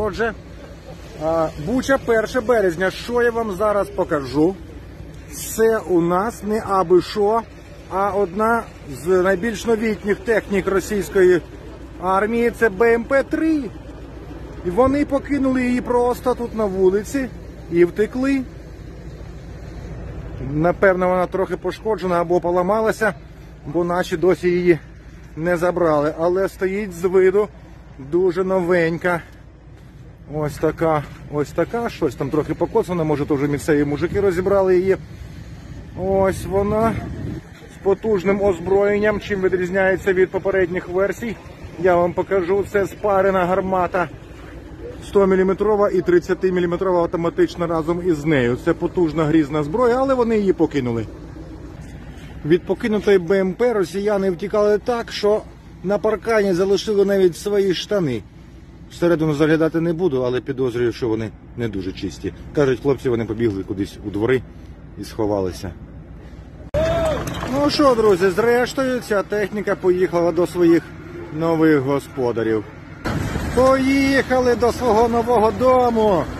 Отже, Буча, 1 березня. Що я вам зараз покажу? Це у нас не аби що, а одна з найбільш новітніх технік російської армії – це БМП-3. І вони покинули її просто тут на вулиці і втекли. Напевно, вона трохи пошкоджена або поламалася, бо наші досі її не забрали. Але стоїть з виду дуже новенька. Ось така, щось там трохи покоцано, може то вже місцеві мужики розібрали її. Ось вона з потужним озброєнням, чим відрізняється від попередніх версій. Я вам покажу, це спарена гармата 100-мм і 30-мм автоматична разом із нею. Це потужна грізна зброя, але вони її покинули. Від покинутої БМП росіяни втікали так, що на паркані залишили навіть свої штани. Всередину заглядати не буду, але підозрюю, що вони не дуже чисті. Кажуть, хлопці, вони побігли кудись у двори і сховалися. Ну що, друзі, зрештою ця техніка поїхала до своїх нових господарів. Поїхали до свого нового дому!